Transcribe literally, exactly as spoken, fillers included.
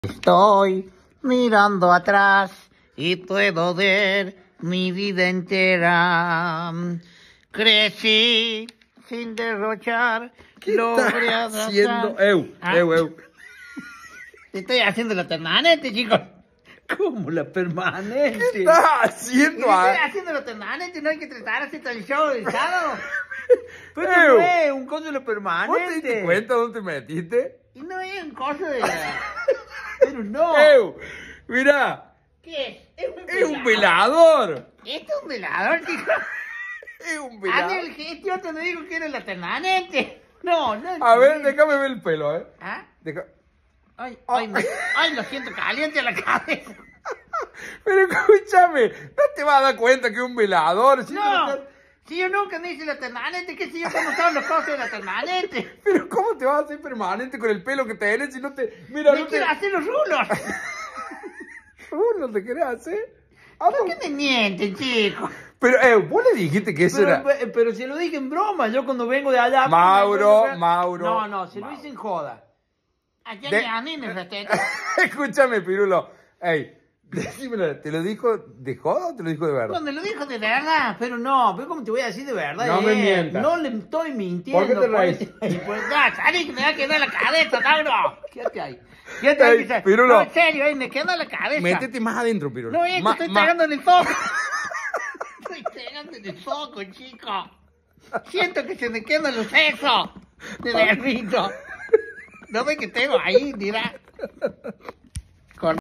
Estoy mirando atrás y puedo ver mi vida entera. Crecí sin derrochar, ¿Qué logré estás abrazar. haciendo? Eu, ¿Ah? eu, eu. Estoy haciendo la permanente, chicos. ¿Cómo la permanente? ¿Qué estás haciendo? Estoy A... haciendo la permanente, no hay que tratar así todo el show del sábado. Pero Eu. no es un coso de la permanente. ¿Vos te diste cuenta dónde te metiste? Y no es un coso de la... Pero no. Eu, mira. ¿Qué es? Es un Es un velador. Esto es un velador, chicos. Es un Hazme velador. el gesto, yo te digo que era la permanente. No, no. A ver, déjame ver el pelo, ¿eh? ¿Ah? Deja... Ay, ay, me- ay, lo siento caliente a la cabeza. Pero escúchame, no te vas a dar cuenta que es un velador. Si No, no te- si yo nunca me hice la permanente, ¿qué sé yo cómo son los cosas de la permanente? Pero ¿cómo te vas a hacer permanente con el pelo que tenés si no te... Mira, Me no te... quiero hacer los rulos. ¿Tú no te querés hacer? Ah, ¿Por qué me mienten, chicos? Pero, eh, vos le dijiste que eso Pero, era... pe- pero si lo dije en broma, yo cuando vengo de allá... Mauro, me- Mauro. No, no, si Mauro. lo hice en joda. Aquí De- a mí me respeto. Escúchame, Pirulo. Ey, decímelo, ¿te lo dijo de joda o te lo dijo de verdad? No, me lo dijo de verdad. Pero no, pero ¿cómo te voy a decir de verdad? No me eh? mientas. No le estoy mintiendo. ¿Por qué te reís? pues. Y pues ya, salí que me va a quedar la cabeza, Tauro. Quédate ahí. Quédate ahí, Ey, que se- Pirulo. No, en serio, ahí me queda la cabeza. Métete más adentro, Pirulo. No, esto Ma- estoy ma- pegando en el foco. Estoy pegando en el foco, chico. Siento que se me quedan los sesos de derrito. No ve que tengo ahí, dirá.